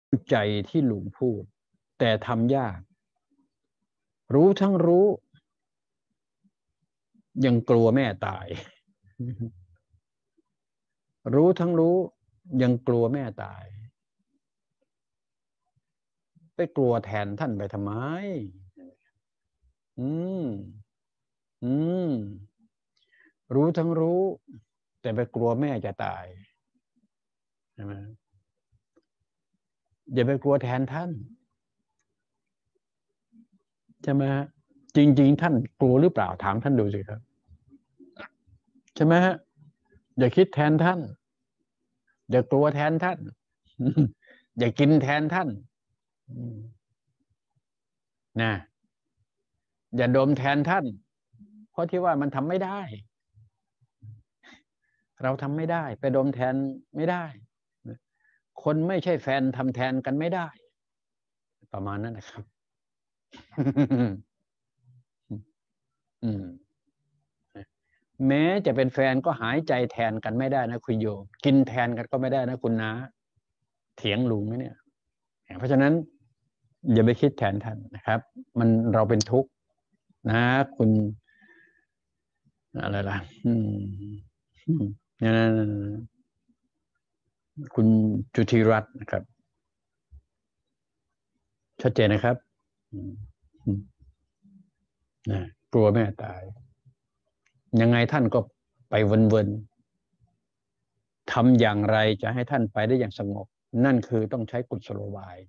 ใจที่ลุงพูดแต่ทำยากรู้ทั้งรู้ยังกลัวแม่ตายรู้ทั้งรู้ยังกลัวแม่ตายไปกลัวแทนท่านไปทำไมอืมอืมรู้ทั้งรู้แต่ไปกลัวแม่จะตายใช่ไหมอย่าไปกลัวแทนท่านใช่ไหมฮะจริงๆท่านกลัวหรือเปล่าถามท่านดูสิครับใช่ไหมฮะอย่าคิดแทนท่านอย่ากลัวแทนท่านอย่ากินแทนท่านนะอย่าดมแทนท่านเพราะที่ว่ามันทำไม่ได้เราทำไม่ได้ไปดมแทนไม่ได้คนไม่ใช่แฟนทำแทนกันไม่ได้ประมาณนั้นนะครับอืมแม้จะเป็นแฟนก็หายใจแทนกันไม่ได้นะคุณโยมกินแทนกันก็ไม่ได้นะคุณน้าเถียงลุงนะเนี่ยเพราะฉะนั้นอย่าไปคิดแทนท่านนะครับมันเราเป็นทุกข์นะคุณอะไรล่ะนั่นคุณจุธิรัตน์นะครับชัดเจนนะครับนะกลัวแม่ตายยังไงท่านก็ไปวนๆทำอย่างไรจะให้ท่านไปได้อย่างสงบนั่นคือต้องใช้กุศโลบาย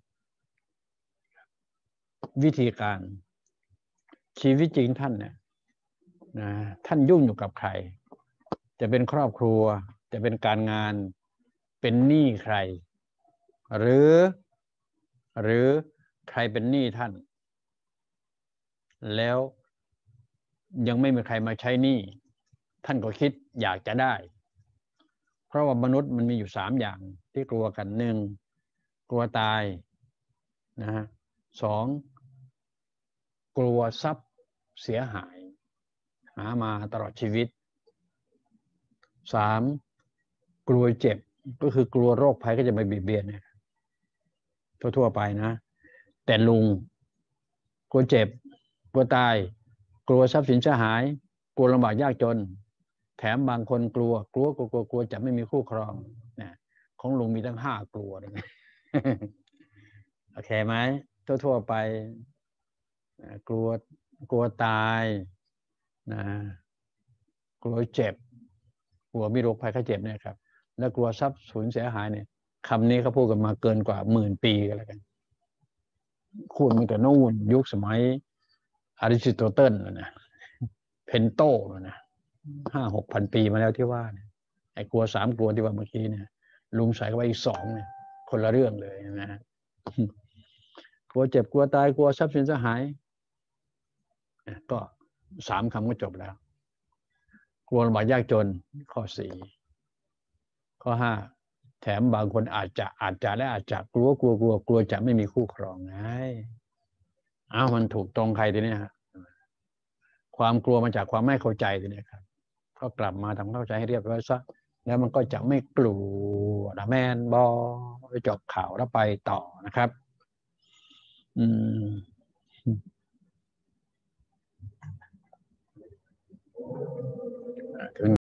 วิธีการชีวิตจริงท่านเนี่ยนะท่านยุ่งอยู่กับใครจะเป็นครอบครัวจะเป็นการงานเป็นหนี้ใครหรือหรือใครเป็นหนี้ท่านแล้วยังไม่มีใครมาใช้หนี้ท่านก็คิดอยากจะได้เพราะว่ามนุษย์มันมีอยู่3 อย่างที่กลัวกัน1กลัวตายนะฮะ2กลัวทรัพย์เสียหายหามาตลอดชีวิต3กลัวเจ็บก็คือกลัวโรคภัยก็จะมาเบียดเบียนเนี่ยทั่วๆไปนะแต่ลุงกลัวเจ็บกลัวตายกลัวทรัพย์สินเสียหายกลัวลำบากยากจนแถมบางคนกลัวจะไม่มีคู่ครองนะของลุงมีทั้ง5 กลัวเลยโอเคไหมทั่วๆไปกลัวกลัวตายนะกลัวเจ็บกลัวมีโรคภัยไข้เจ็บเนี่ยครับแล้วกลัวทรัพย์สูญเสียหายเนี่ยคำนี้เขาพูดกันมาเกินกว่า10,000 ปีกันแล้วกันพูดมาแต่นู่นยุคสมัยอริสโตเติลนะเพนโตนะ5-6 พัน ปีมาแล้วที่ว่าเนี่ยไอ้กลัว3 กลัวที่ว่าเมื่อกี้เนี่ยลุงใส่เข้าไปอีก2เนี่ยคนละเรื่องเลยนะฮะกลัวเจ็บกลัวตายกลัวทรัพย์สินเสียหายก็3 คำก็จบแล้วกลัวลำบากยากจนข้อ4 ข้อ 5แถมบางคนอาจจะและอาจจะกลัวจะไม่มีคู่ครองไงมันถูกตรงใครทีนี้ฮะความกลัวมาจากความไม่เข้าใจทีนี้ครับก็กลับมาทำเข้าใจให้เรียบร้อยซะแล้วมันก็จะไม่กลัวนะแมนบอไปจบข่าวแล้วไปต่อนะครับอืม